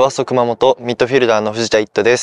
ロアソ熊本ミッドフィルダーの藤田一斗です。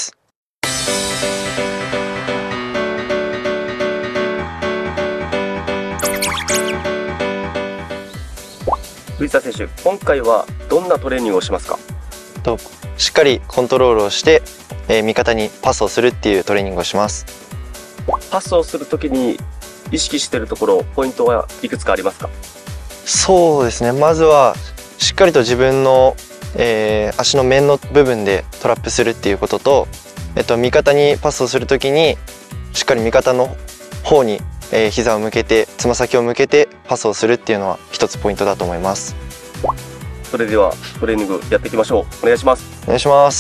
藤田選手、今回はどんなトレーニングをしますか？ しっかりコントロールをして、味方にパスをするっていうトレーニングをします。 パスをするときに意識しているところ、ポイントはいくつかありますか？ そうですね、まずはしっかりと自分の、足の面の部分でトラップするっていうことと、味方にパスをするときにしっかり味方の方に、膝を向けてつま先を向けてパスをするっていうのは一つポイントだと思います。 それではトレーニングやっていきましょう。お願いします。 お願いします。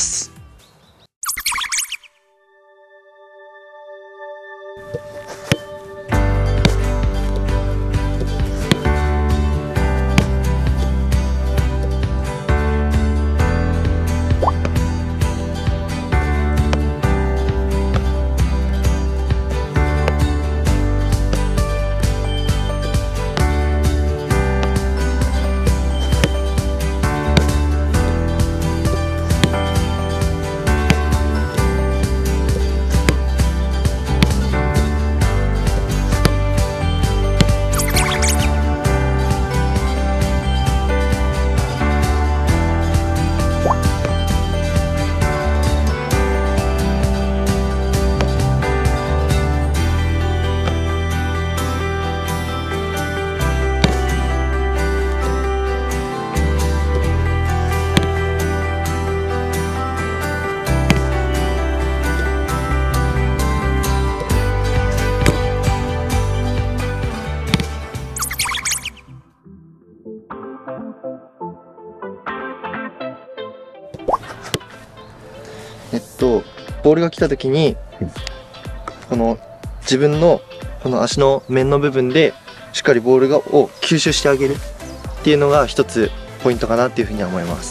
ボールが来た時にこの自分のこの足の面の部分でしっかりボールを吸収してあげるっていうのが一つポイントかなっていうふうには思います。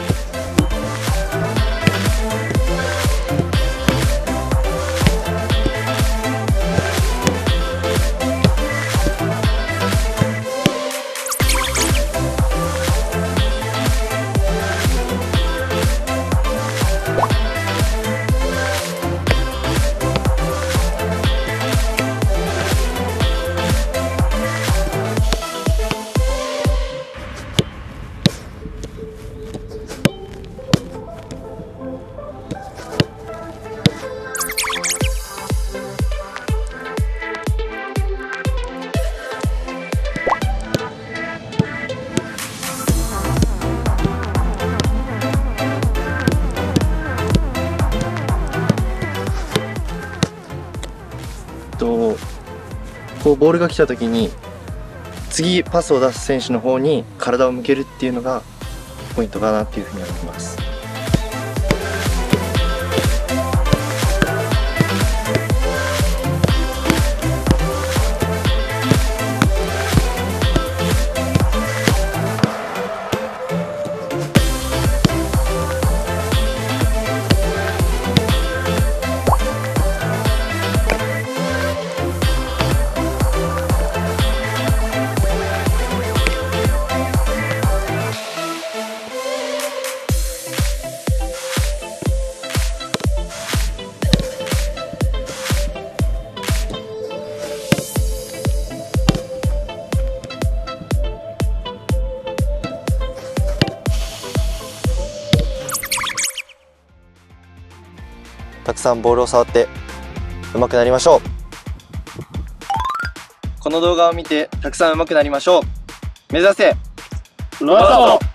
こうボールが来た時に次パスを出す選手の方に体を向けるっていうのがポイントかなっていうふうに思います。たくさんボールを触って上手くなりましょう。この動画を見てたくさん上手くなりましょう。目指せロアソ！